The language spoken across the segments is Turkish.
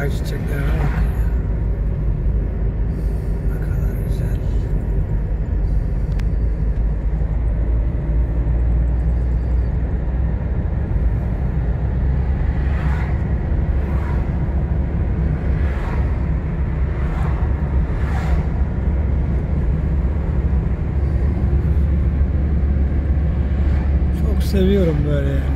Ayçiçeklerine bak. Ne kadar güzel. Çok seviyorum böyle yerleri.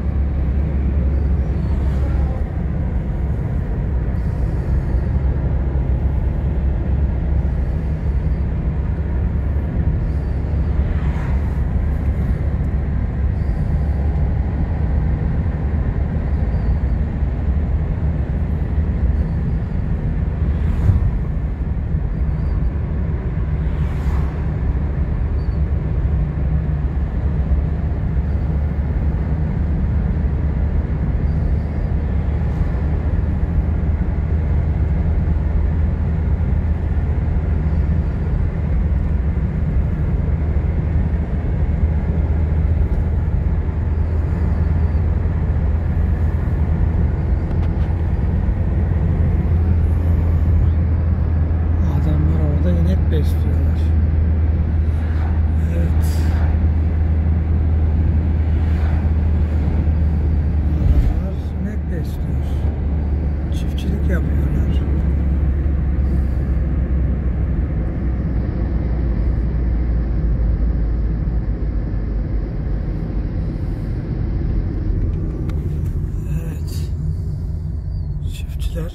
Besliyorlar. Evet. Adamlar inek besliyor. Çiftçilik yapıyorlar. Evet. Çiftçiler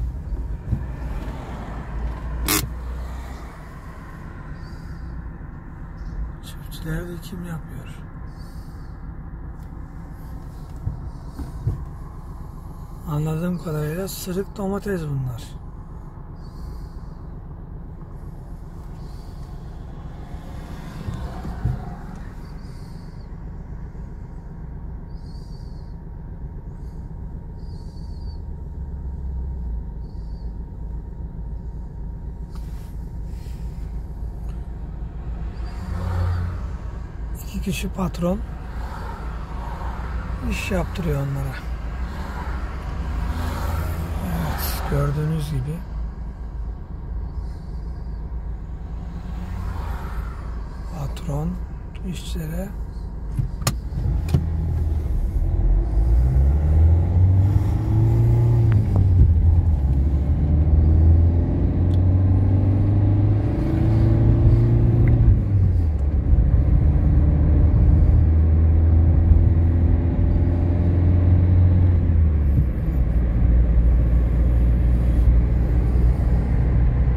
Çiftçiler dikim yapıyor. Anladığım kadarıyla sırık domates bunlar. İki kişi patron iş yaptırıyor onlara. Evet, gördüğünüz gibi patron işçilere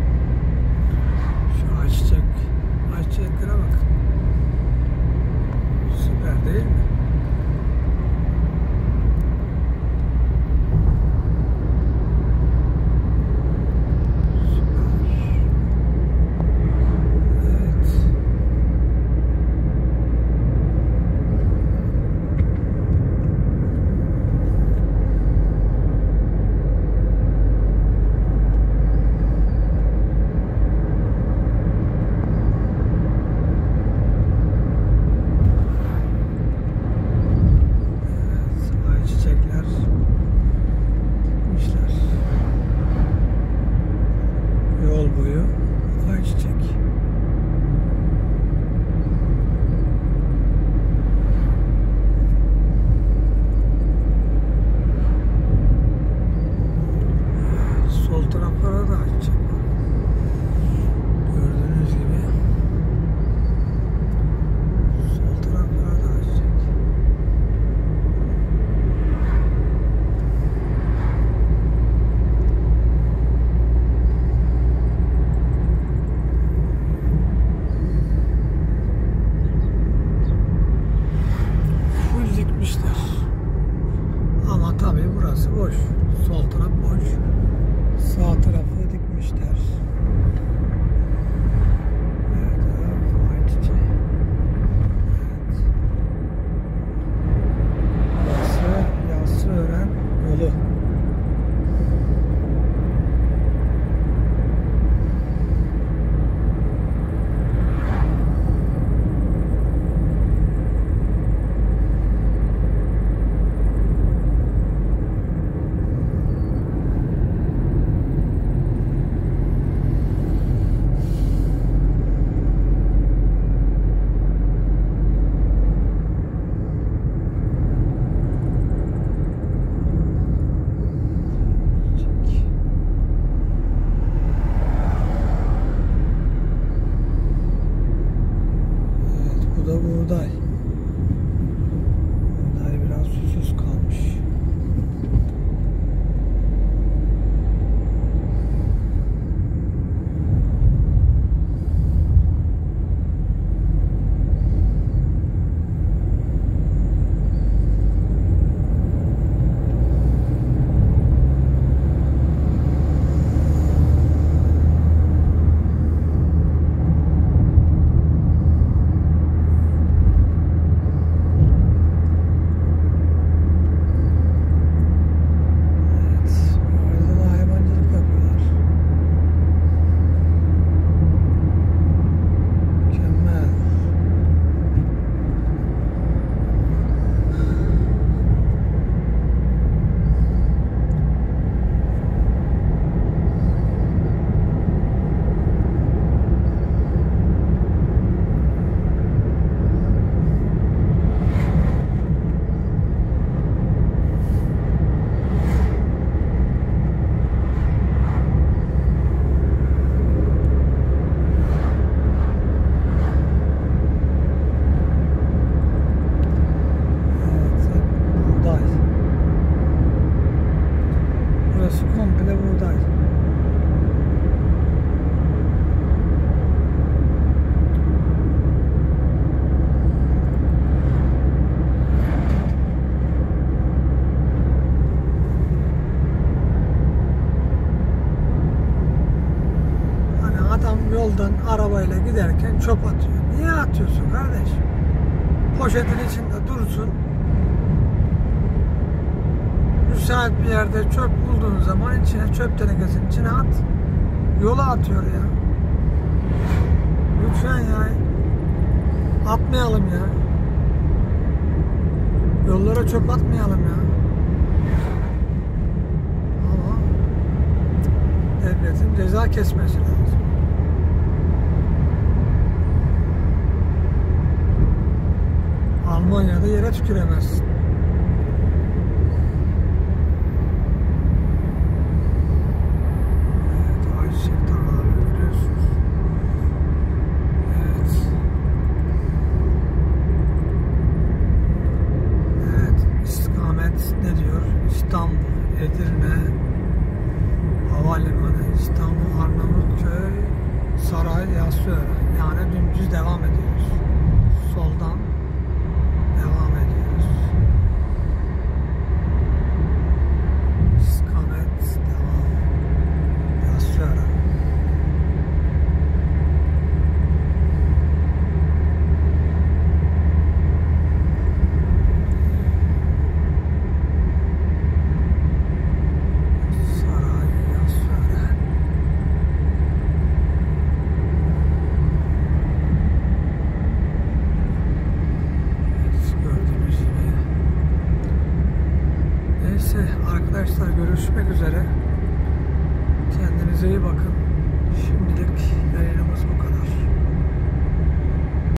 ayçiçeklere bak. Burası komple buğday. Hani adam yoldan arabayla giderken çöp atıyor. Niye atıyorsun kardeş? Poşetin içinde dursun. Müsait bir yerde çöp bulduğun zaman içine, çöp tenekesinin içine at. Yola atıyor ya. Lütfen ya. Atmayalım ya. Yollara çöp atmayalım ya. Ama devletin ceza kesmesi lazım. Almanya'da yere tüküremezsin. Ne diyor? İstanbul, Edirne, Havalimanı, İstanbul, Arnavutköy, Saray, Yassıören. Yani dümdüz devam ediyoruz. Soldan devam ediyoruz. İstikamet devam. Yassıören. Arkadaşlar görüşmek üzere. Kendinize iyi bakın.